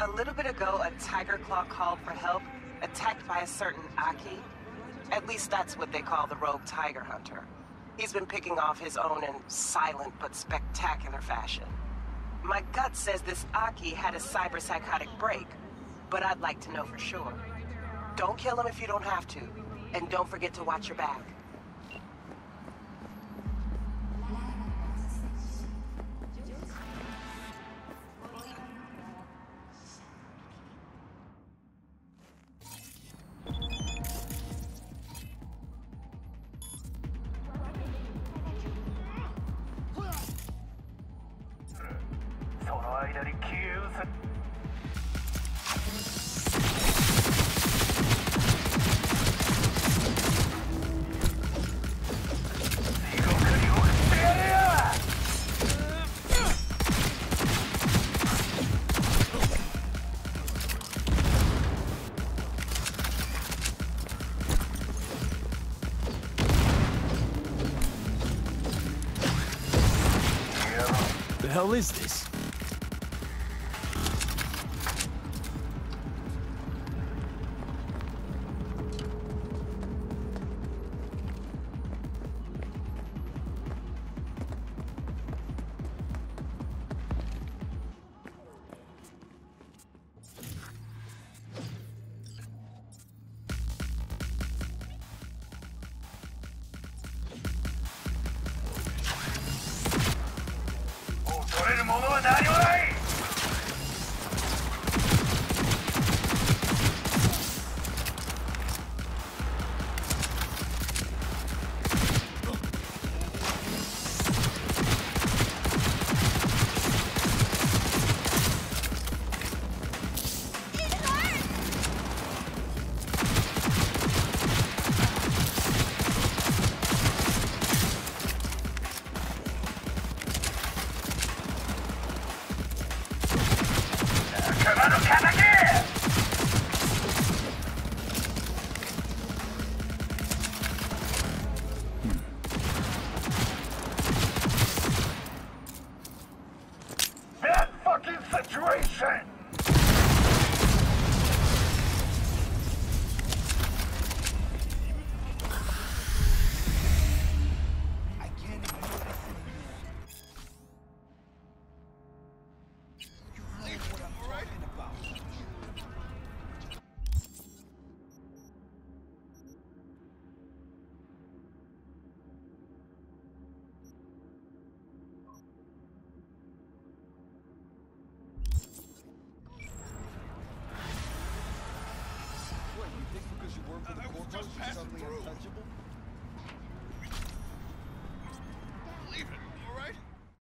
A little bit ago, a tiger claw called for help, attacked by a certain Aki. At least that's what they call the rogue tiger hunter. He's been picking off his own in silent but spectacular fashion. My gut says this Aki had a cyber-psychotic break, but I'd like to know for sure. Don't kill him if you don't have to, and don't forget to watch your back. The hell is this? Just passing through.